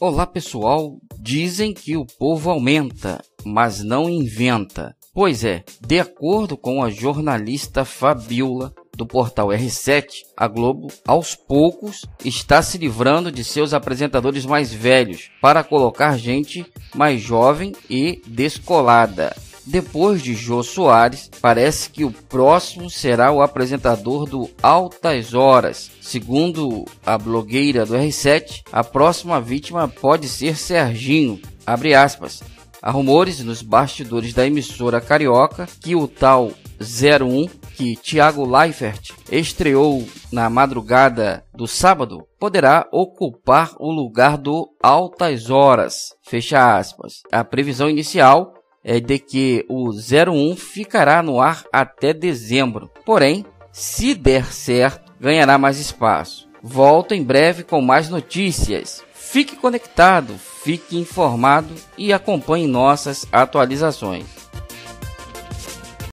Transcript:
Olá pessoal, dizem que o povo aumenta, mas não inventa. Pois é, de acordo com a jornalista Fabiola, do portal R7, a Globo, aos poucos, está se livrando de seus apresentadores mais velhos para colocar gente mais jovem e descolada. Depois de Jô Soares, parece que o próximo será o apresentador do Altas Horas. Segundo a blogueira do R7, a próxima vítima pode ser Serginho. Abre aspas. Há rumores nos bastidores da emissora carioca que o tal 01, que Thiago Leifert estreou na madrugada do sábado, poderá ocupar o lugar do Altas Horas. Fecha aspas. A previsão inicial é de que o 01 ficará no ar até dezembro. Porém, se der certo, ganhará mais espaço. Volto em breve com mais notícias. Fique conectado, fique informado e acompanhe nossas atualizações.